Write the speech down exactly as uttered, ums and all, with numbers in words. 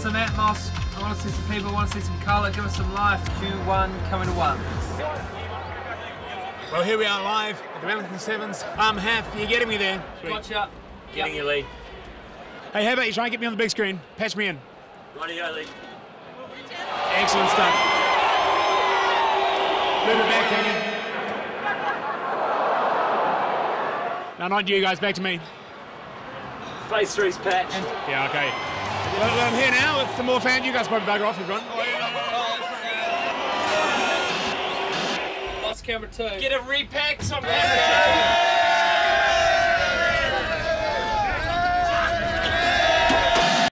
some atmos. I want to see some people. I want to see some colour. Give us some life. Q one coming to one. Well, here we are live at the Wellington Sevens. Um, Half, you're getting me there. Sweet. Gotcha. Getting yep. you, Leigh. Hey, how about you try and get me on the big screen? Patch me in. Rightio, Leigh. Excellent stuff. Move it back, can you? No, not you guys, back to me. Phase three's patch. Yeah, okay. Well, well, I'm here now with some more fans. You guys probably bugger off, everyone. Lost camera two. Get a repack on camera two.